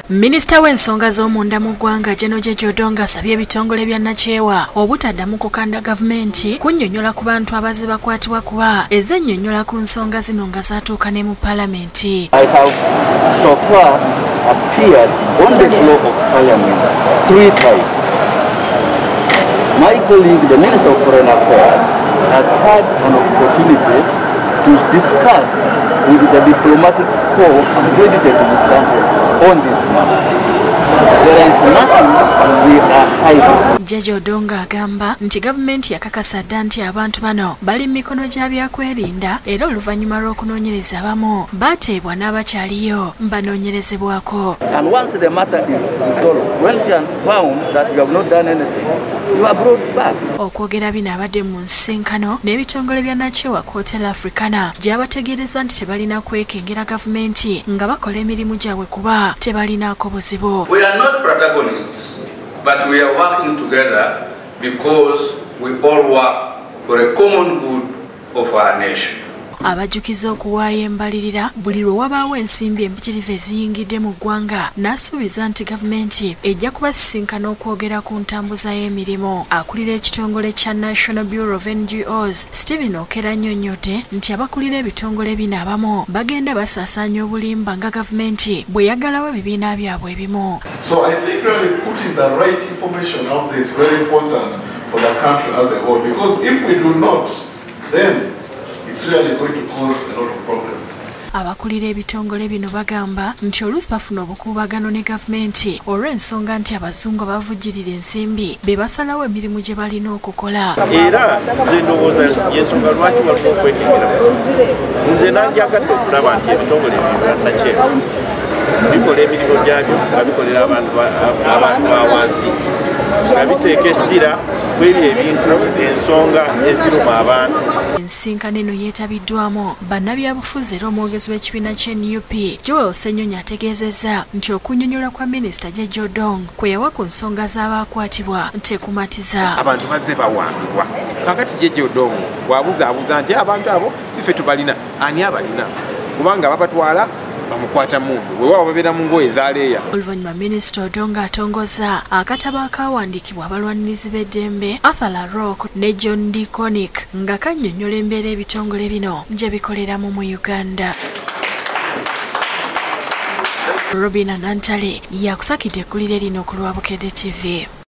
Minisita w'ensonga z'omunda mu ggwanga Gen Jeje Odongo asabye ebitongole bya nnakyeewa obutaddamu kukanda Gavumenti kunnyonnyola ku bantu abazze bakwatibwa kuba ezinnyonnyolako nsonga zino nga zaatuuka ne mu Palamenti. I have so far appeared on the floor of Parliament 3 times. My colleague, the Minister of Foreign Affairs, has had an opportunity to discuss with the diplomatic corps accredited to this country on this matter. There is nothing we are hiding. Jeje Odongo agamba nti Gavumenti yakakasa dda nti abantu bano bali mu mikono gya byakwerinda era oluvannyuma lw'okunoonyereza abamu baateebwa n'abakyaliyo banoonyerezebwako. And once the matter is resolved, when she has found that you have not done anything, you are brought back. Okwogera bino abadde mu nsisinkano n'ebitongole bya nnakyeewa ku Hotel Africana gy'abategeereza nti tebalina kwekengera Gavumenti nga bakola emirimu gyabwe kuba tebalinaako buzibu. We are not protagonists, but we are working together because we all work for a common good of our nation. Abajjukiza okuwaayo embalirira buli lwe wabaawo ensimbi empitirivu eziyingidde mu ggwanga n'asuubiza nti Gavumenti ejja kubasisinkana okwogera ku ntambuza y'emirimu. Akulira ekitongole kya National Bureau of NGOs Stephen annyonnyodde nti abakulira ebitongole bino abamu bagenda basaasaanya obulimba nga Gavumenti bwe yagalawo ebibiina byabwe ebimu. So I think really putting the right information out there is very important for the country as a whole, because if we do not, then it's really going to cause a lot of problems. Abakulira ebitongole bino bagamba nti oluusi bafuna obukuubagano ne Gavumenti olw'ensonga nti abazungu abavujjirira ensimbi be basalawo emirimu gye balina okukola. Era nze ndowooza y'ensonga lwaki waliwo okwekengera. Nze nandyagadde okulaba nti ebitongole bya nnakyeewa bikola emirimu gyabyo nga bikolera abantu ba wansi nga biteeka essira kw'ebyo ebintu ensonga eziruma abantu. Ensinkano eno yeetabiddwamu bannabyabufuzi era omwogezi w'ekibiina ky'NUP Ennyonyi ategeezezza nti okunnyonnyola kwa Minisita Jeje Odongo kwe yawa ku nsonga z'abakwatibwa tekumatiza. Abantu bazze bawambibwa. Kakati Jeje Odongo bw'abuzaabuza nti abantu abo si ffe tubalina, ani abalina? Kubanga babatwala bamukwata mundu weewaawo babeera mu ngoye ezaaleeya. Oluvannyuma Minisita Odongo atongoza akatabo akawandiikibwa abalwanirizi b'eddembe Arthur Rock ne John D. Connick nga kannyonnyola embeera ebitongole bino gye bikoleramu mu Uganda. Robina Nantale yakusakidde ekkulire lino ku lwa Bukedde TV.